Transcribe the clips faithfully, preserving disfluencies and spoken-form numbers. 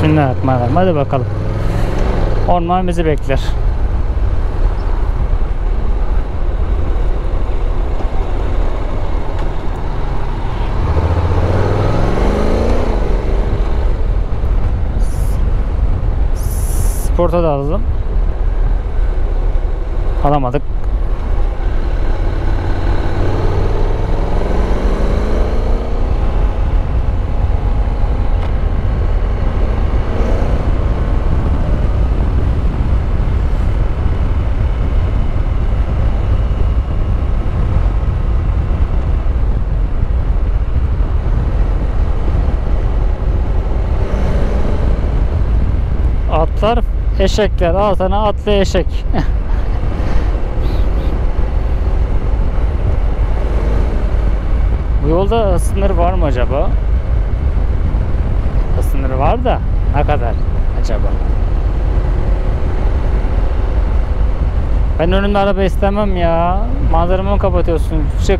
Bismillahirrahmanirrahim. Hadi bakalım. Orman bizi bekler. Sporta da alalım. Alamadık. Atlar, eşekler, altına atlı eşek. Bu yolda sınır var mı acaba? Sınır var da ne kadar acaba? Ben önümde araba istemem ya. Manzaramı kapatıyorsun. Çık.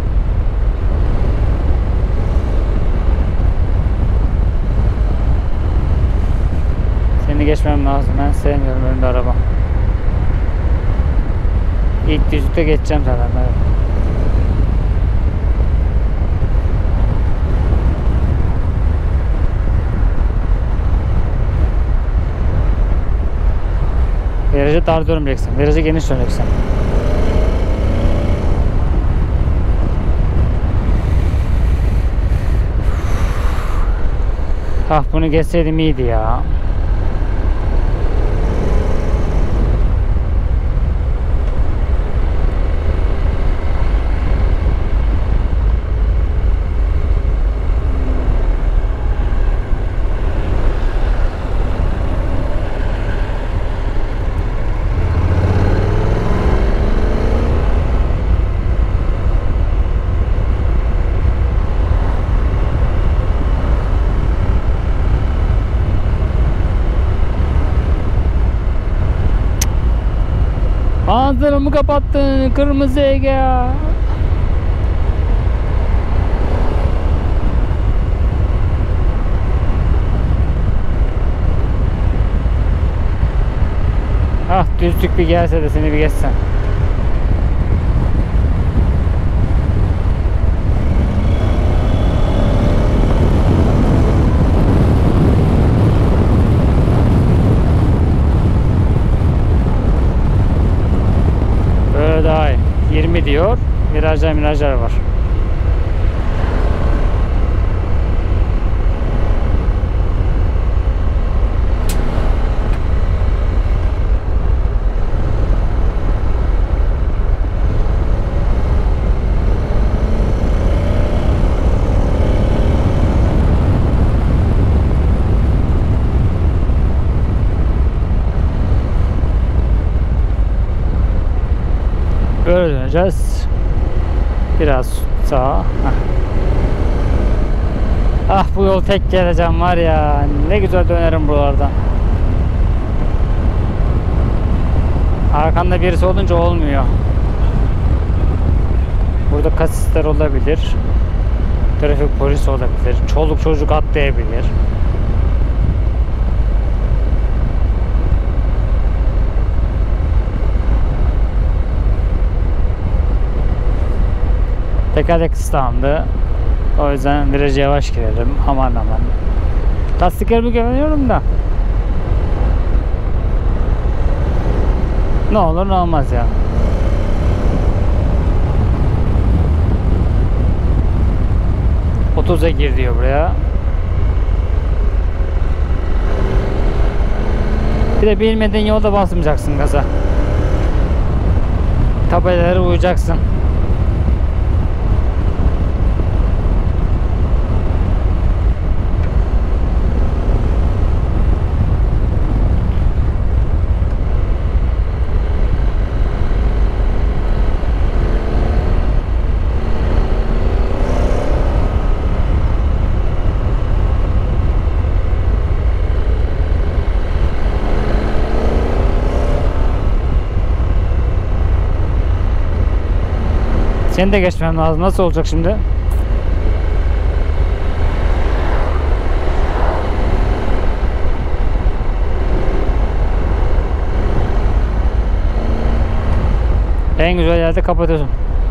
Seni geçmem lazım. Ben sevmiyorum önümde araba. İlk düzlükte geçeceğim zaten. Evet. Virajı dar dönmeyeceksin. Virajı geniş döneceksin. Ah, bunu geçseydim iyiydi ya. Manzaramı kapattın kırmızı Ege. Ah, düzlük bir gelse de seni bir geçsen. Daha iyi. yirmi diyor. Virajlar virajlar var. Böyle döneceğiz. Biraz sağa. Heh. Ah, bu yol tek geleceğim var ya. Ne güzel dönerim buralardan. Arkanda birisi olunca olmuyor. Burada kasisler olabilir. Trafik polisi olabilir. Çoluk çocuk atlayabilir. Tekerlek ıslandı. O yüzden virajı yavaş girelim. Aman aman. Lastiklerimi güveniyorum da. Ne olur ne olmaz ya. otuza gir diyor buraya. Bir de bilmediğin yolda basmayacaksın gaza. Tabelalara uyacaksın. Seni de geçmem lazım. Nasıl olacak şimdi? En güzel yerde kapatıyorsun.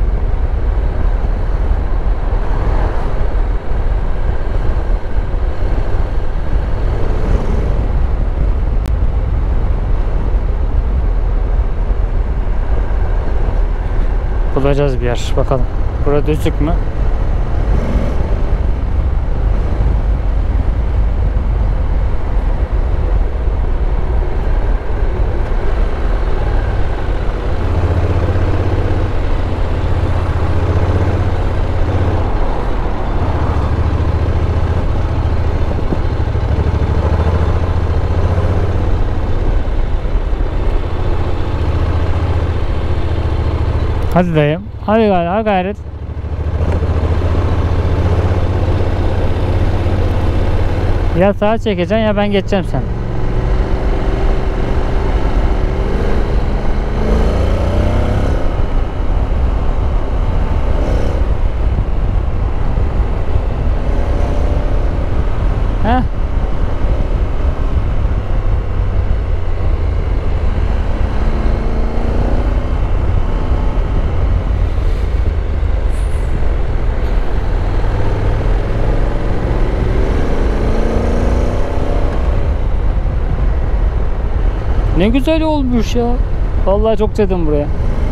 Bulacağız bir yer. Bakalım. Burada düzlük mü? Hadi dayım. Hadi gayret. Hadi gayret. Ya sağa çekeceksin ya ben geçeceğim sen. Heh. Ne güzel olmuş ya. Vallahi çok sevdim buraya.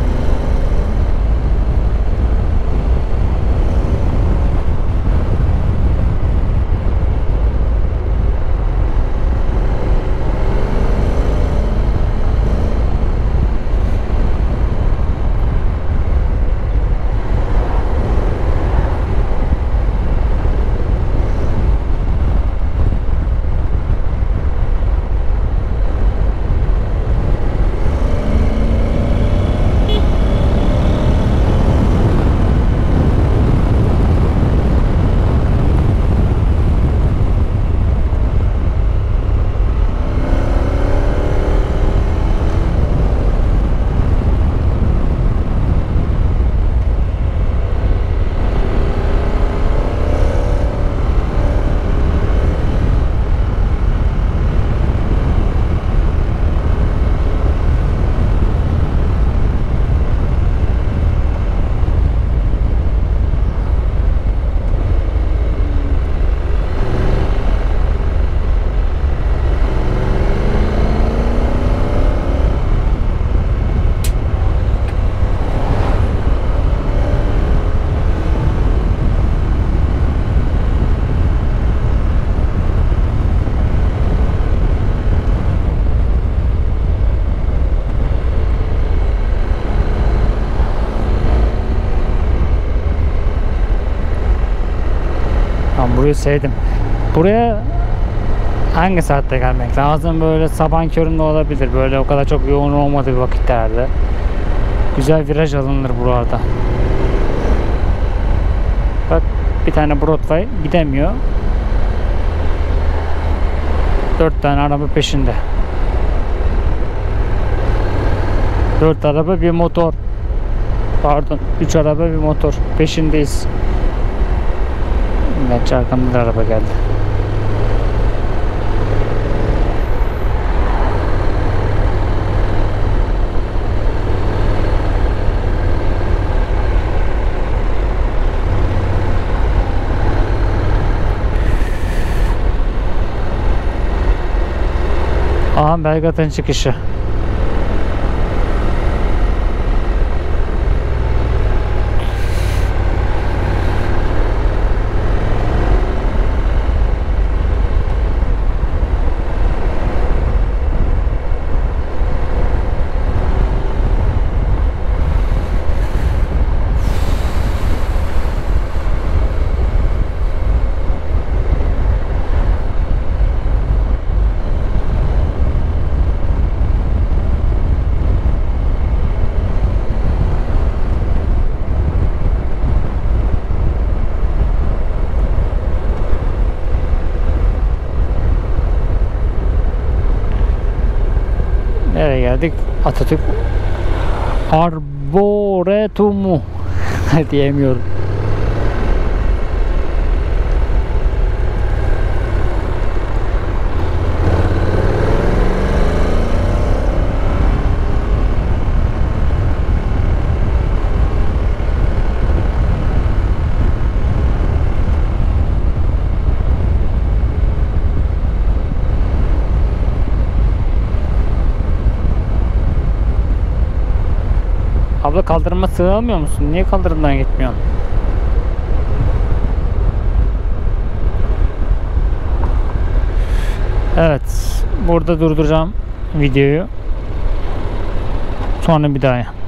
Burayı sevdim. Buraya hangi saatte gelmek lazım? Böyle sabah köründe olabilir. Böyle o kadar çok yoğun olmadığı bir vakitlerde. Güzel viraj alınır buralarda. Bak bir tane Broadway gidemiyor. Dört tane araba peşinde. Dört araba bir motor. Pardon, üç araba bir motor. Peşindeyiz. Gerçi arkamda da araba geldi. Aha Belgat'ın çıkışı. Nereye geldik? Atatürk Arboretumu diyemiyorum. Abla kaldırıma sığamıyor musun? Niye kaldırımdan gitmiyorsun? Evet. Burada durduracağım videoyu. Sonra bir daha.